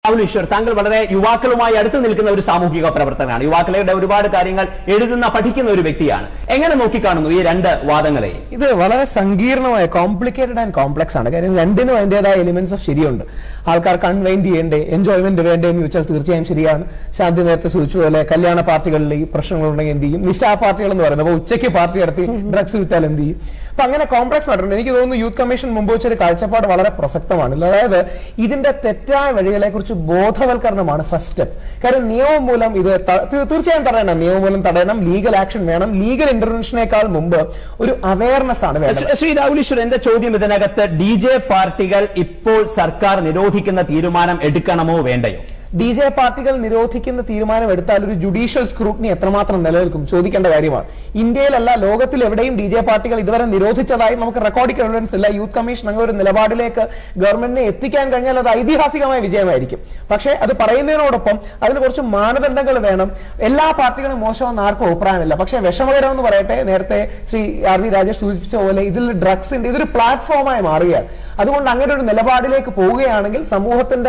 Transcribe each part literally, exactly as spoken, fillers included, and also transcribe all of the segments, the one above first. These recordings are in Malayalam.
Rahul Easwar, താങ്കൾ വളരെ യുവാക്കളുമായി അടുത്ത് നിൽക്കുന്ന ഒരു സാമൂഹിക പ്രവർത്തകനാണ്. യുവാക്കളുടെ ഒരുപാട് കാര്യങ്ങൾ എഴുതുന്ന പഠിക്കുന്ന ഒരു വ്യക്തിയാണ്. എങ്ങനെ നോക്കിക്കാണുന്നു ഈ രണ്ട് വാദങ്ങളെ? ഇത് വളരെ സങ്കീർണമായ കോംപ്ലിക്കേറ്റഡ് ആൻഡ് കോംപ്ലക്സ് ആണ്. കാര്യം രണ്ടിനും അതിന്റേതായ എലിമെന്റ്സ് ഓഫ് ശരിയുണ്ട്. ആൾക്കാർ കൺവൈൻഡ് ചെയ്യേണ്ടേ, എൻജോയ്മെന്റ് വേണ്ടേ എന്ന് ചോദിച്ചാൽ തീർച്ചയായും ശരിയാണ്. ശാന്തി നേരത്തെ സൂചിച്ചു പോലെ കല്യാണ പാർട്ടികളിൽ ഈ പ്രശ്നങ്ങളുണ്ടെങ്കിൽ എന്ത് ചെയ്യും? നിശാ പാർട്ടികൾ എന്ന് പറയുന്നത് അപ്പൊ ഉച്ചയ്ക്ക് പാർട്ടി നടത്തി ഡ്രഗ്സ് വിറ്റാൽ എന്ത് ചെയ്യും? അപ്പൊ അങ്ങനെ കോംപ്ലക്സ് മാറ്ററുണ്ട്. എനിക്ക് തോന്നുന്നു യൂത്ത് കമ്മീഷൻ മുമ്പ് വെച്ചൊരു കാഴ്ചപ്പാട് വളരെ പ്രസക്തമാണ്. അതായത് ഇതിന്റെ തെറ്റായ വഴികളെ കുറിച്ച് ബോധവൽക്കരണമാണ് ഫസ്റ്റ് സ്റ്റെപ്പ്. കാര്യം നിയമം മൂലം ഇത് തീർച്ചയായും തടയണം, നിയമം മൂലം തടയണം, ലീഗൽ ആക്ഷൻ വേണം. ലീഗൽ ഇന്റർവെൻഷനേക്കാൾ മുമ്പ് ഒരു അവയർനെസ് ആണ് വേണ്ടത്. ശ്രീ രാഹുൽ ഈശ്വർ, എന്റെ ചോദ്യം ഇതിനകത്ത് ഡി ജെ പാർട്ടികൾ ഇപ്പോൾ സർക്കാർ നിരോധിക്കുന്ന തീരുമാനം എടുക്കണമോ വേണ്ടയോ? ഡി ജെ പാർട്ടികൾ നിരോധിക്കുന്ന തീരുമാനം എടുത്താൽ ഒരു ജുഡീഷ്യൽ സ്ക്രൂട്ടിനി എത്രമാത്രം നിലനിൽക്കും ചോദിക്കേണ്ട കാര്യമാണ്. ഇന്ത്യയിലല്ല, ലോകത്തിൽ എവിടെയും ഡി ജെ പാർട്ടികൾ ഇതുവരെ നിരോധിച്ചതായി നമുക്ക് റെക്കോർഡിംഗ് എവിഡൻസ് ഇല്ല. യൂത്ത് കമ്മീഷൻ അങ്ങനെ ഒരു നിലപാടിലേക്ക് ഗവൺമെന്റിനെ എത്തിക്കാൻ കഴിഞ്ഞാൽ അത് ഐതിഹാസികമായ വിജയമായിരിക്കും. പക്ഷേ അത് പറയുന്നതിനോടൊപ്പം അതിന് കുറച്ച് മാനദണ്ഡങ്ങൾ വേണം. എല്ലാ പാർട്ടികളും മോശമെന്ന് ആർക്കും അഭിപ്രായമില്ല. പക്ഷേ വിഷമകരം എന്ന് പറയട്ടെ, നേരത്തെ ശ്രീ ആർ വി രാജേഷ് സൂചിപ്പിച്ച പോലെ ഇതിൽ ഡ്രഗ്സിന്റെ ഇതൊരു പ്ലാറ്റ്ഫോമായി മാറുകയാണ്. അതുകൊണ്ട് അങ്ങനെ ഒരു നിലപാടിലേക്ക് പോവുകയാണെങ്കിൽ സമൂഹത്തിന്റെ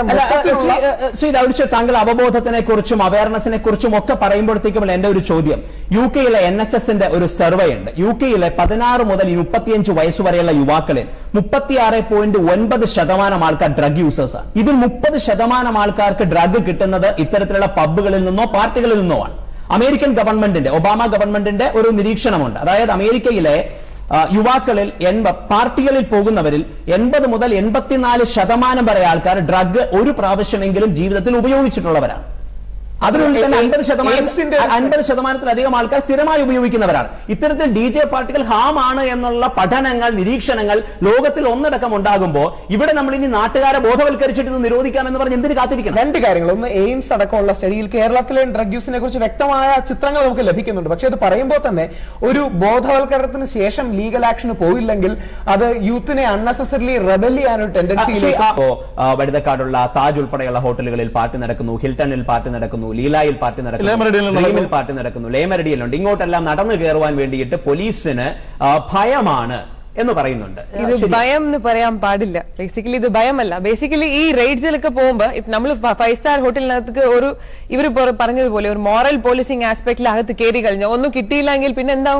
താങ്കൾ അവബോധത്തിനെ കുറിച്ചും അവയർനെസിനെ കുറിച്ചും ഒക്കെ പറയുമ്പോഴത്തേക്കും എന്റെ ഒരു ചോദ്യം, യു കെയിലെ എൻ എച്ച് എസിന്റെ ഒരു സർവേ ഉണ്ട്. യു കെയിലെ പതിനാറ് മുതൽ മുപ്പത്തിയഞ്ച് വയസ്സ് വരെയുള്ള യുവാക്കളിൽ മുപ്പത്തിയാറ് പോയിന്റ് ഒൻപത് ശതമാനം ആൾക്കാർ ഡ്രഗ് യൂസേഴ്സ് ആണ്. ഇതിൽ മുപ്പത് ശതമാനം ആൾക്കാർക്ക് ഡ്രഗ് കിട്ടുന്നത് ഇത്തരത്തിലുള്ള പബ്ബുകളിൽ നിന്നോ പാർട്ടികളിൽ നിന്നോ ആണ്. അമേരിക്കൻ ഗവൺമെന്റിന്റെ, ഒബാമ ഗവൺമെന്റിന്റെ ഒരു നിരീക്ഷണമുണ്ട്. അതായത് അമേരിക്കയിലെ യുവാക്കളിൽ പാർട്ടികളിൽ പോകുന്നവരിൽ എൺപത് മുതൽ എൺപത്തിനാല് ശതമാനം വരെ ആൾക്കാർ ഡ്രഗ് ഒരു പ്രാവശ്യമെങ്കിലും ജീവിതത്തിൽ ഉപയോഗിച്ചിട്ടുള്ളവരാണ്. അതിനുള്ളിൽ തന്നെ അൻപത് ശതമാനം അൻപത് ശതമാനത്തിലധികം ആൾക്കാർ സ്ഥിരമായി ഉപയോഗിക്കുന്നവരാണ്. ഇത്തരത്തിൽ ഡി ജെ പാർട്ടികൾ ഹാം ആണ് എന്നുള്ള പഠനങ്ങൾ, നിരീക്ഷണങ്ങൾ ലോകത്തിൽ ഒന്നടക്കം ഉണ്ടാകുമ്പോൾ ഇവിടെ നമ്മൾ ഇനി നാട്ടുകാരെ ബോധവൽക്കരിച്ചിട്ട് ഇത് നിരോധിക്കാമെന്ന് പറഞ്ഞ് എന്തിന് കാത്തിരിക്കണം? രണ്ട് കാര്യങ്ങൾ. ഒന്ന്, എയിംസ് അടക്കമുള്ള സ്റ്റഡിയിൽ കേരളത്തിലെ ഡ്രഗ് യൂസിനെ കുറിച്ച് വ്യക്തമായ ചിത്രങ്ങൾ നമുക്ക് ലഭിക്കുന്നുണ്ട്. പക്ഷെ അത് പറയുമ്പോൾ തന്നെ ഒരു ബോധവൽക്കരണത്തിന് ശേഷം ലീഗൽ ആക്ഷന് പോയില്ലെങ്കിൽ അത് യൂത്തിനെ അൺനെസസറിലി റെബൽ ചെയ്യാനൊരു ടെൻഡൻസി. വഴുതക്കാടുള്ള താജ് ഉൾപ്പെടെയുള്ള ഹോട്ടലുകളിൽ പാർട്ടി നടക്കുന്നു, ഹിൽട്ടണിൽ പാർട്ടി നടക്കുന്നു, ലീലായിൽ പാർട്ടി നടക്കുന്നു, പാർട്ടി നടക്കുന്നു, ലേമരടിയിലുണ്ട്. ഇങ്ങോട്ടെല്ലാം നടന്നു കയറുവാൻ വേണ്ടിയിട്ട് പോലീസിന് ഭയമാണ് എന്ന് പറയുന്നുണ്ട്. ഇത് ഭയം എന്ന് പറയാൻ പാടില്ല. ബേസിക്കലി ഇത് ഭയമല്ല. ബേസിക്കലി ഈ റെയ്ഡ്സിലൊക്കെ പോകുമ്പോ നമ്മൾ ഫൈവ് സ്റ്റാർ ഹോട്ടലിനകത്ത് ഒരു ഇവർ പറഞ്ഞതുപോലെ ഒരു മോറൽ പോലീസിംഗ് ആസ്പെക്ടിൽ അകത്ത് കയറി കഴിഞ്ഞോ ഒന്നും കിട്ടിയില്ലെങ്കിൽ പിന്നെ എന്താവും?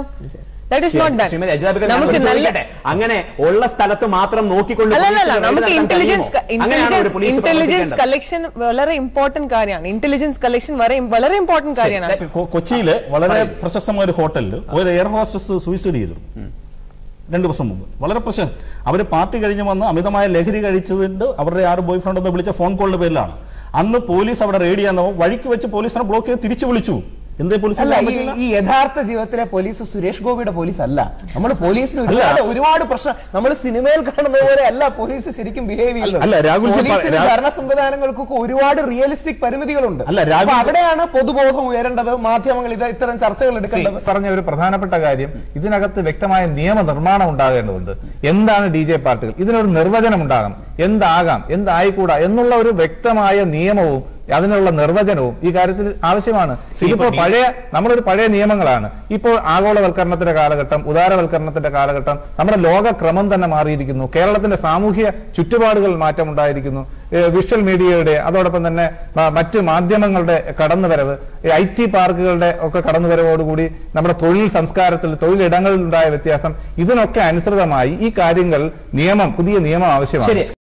അങ്ങനെ ഉള്ള സ്ഥലത്ത് മാത്രം നോക്കിക്കൊണ്ട് നമുക്ക് ഇന്റലിജൻസ് ഇന്റലിജൻസ് കളക്ഷൻ വളരെ ഇമ്പോർട്ടന്റ് കാര്യമാണ്. ഇന്റലിജൻസ് കളക്ഷൻ വളരെ ഇമ്പോർട്ടന്റ് കാര്യമാണ്. കൊച്ചിയില് വളരെ പ്രശസ്തമായ ഒരു ഹോട്ടലിൽ ഒരു എയർ ഹോസ്റ്റസ് സൂയിസൈഡ് ചെയ്തു രണ്ടു ദിവസം മുമ്പ്. വളരെ പ്രശ്നം. അവര് പാർട്ടി കഴിഞ്ഞ് വന്ന് അമിതമായ ലഹരി കഴിച്ചതുകൊണ്ട് അവരുടെ ആറ് ബോയ് ഫ്രണ്ട് എന്ന് വിളിച്ച ഫോൺ കോളിന്റെ പേരിലാണ്. അന്ന് പോലീസ് അവിടെ റെയ്ഡ് ചെയ്യാൻ വഴിക്ക് വെച്ച് പോലീസിനെ ബ്ലോക്ക് ചെയ്ത് തിരിച്ചു വിളിച്ചു. ഈ യഥാർത്ഥ ജീവിതത്തിലെ പോലീസ് സുരേഷ് ഗോപിയുടെ പോലീസ് അല്ല. നമ്മൾ പോലീസിന് ഒരുപാട് ഒരുപാട് പ്രശ്നം, നമ്മൾ സിനിമയിൽ കാണുന്ന പോലെ അല്ല പോലീസ് ശരിക്കും ബിഹേവ് ചെയ്യുന്നത്. ഭരണ സംവിധാനങ്ങൾക്കൊക്കെ ഒരുപാട് റിയലിസ്റ്റിക് പരിമിതികളുണ്ട്. അവിടെയാണ് പൊതുബോധം ഉയരേണ്ടത്, മാധ്യമങ്ങൾ ഇത് ഇത്തരം ചർച്ചകൾ എടുക്കേണ്ടത്. പറഞ്ഞ ഒരു പ്രധാനപ്പെട്ട കാര്യം, ഇതിനകത്ത് വ്യക്തമായ നിയമനിർമ്മാണം ഉണ്ടാകേണ്ടതുണ്ട്. എന്താണ് ഡി ജെ പാർട്ടികൾ? ഇതിനൊരു നിർവചനം ഉണ്ടാകണം. എന്താകാം, എന്തായിക്കൂടാ എന്നുള്ള ഒരു വ്യക്തമായ നിയമവും അതിനുള്ള നിർവചനവും ഈ കാര്യത്തിൽ ആവശ്യമാണ്. ഇതിപ്പോ പഴയ നമ്മളൊരു പഴയ നിയമങ്ങളാണ്. ഇപ്പോൾ ആഗോളവൽക്കരണത്തിന്റെ കാലഘട്ടം, ഉദാരവൽക്കരണത്തിന്റെ കാലഘട്ടം, നമ്മുടെ ലോകക്രമം തന്നെ മാറിയിരിക്കുന്നു. കേരളത്തിന്റെ സാമൂഹ്യ ചുറ്റുപാടുകൾ മാറ്റമുണ്ടായിരിക്കുന്നു. വിഷ്വൽ മീഡിയയുടെ, അതോടൊപ്പം തന്നെ മറ്റ് മാധ്യമങ്ങളുടെ കടന്നുവരവ്, ഐ ടി പാർക്കുകളുടെ ഒക്കെ കടന്നുവരവോടുകൂടി നമ്മുടെ തൊഴിൽ സംസ്കാരത്തിൽ, തൊഴിലിടങ്ങളിൽ ഉണ്ടായ വ്യത്യാസം, ഇതിനൊക്കെ അനുസൃതമായി ഈ കാര്യങ്ങൾ നിയമം പുതിയ നിയമം ആവശ്യമാണ്.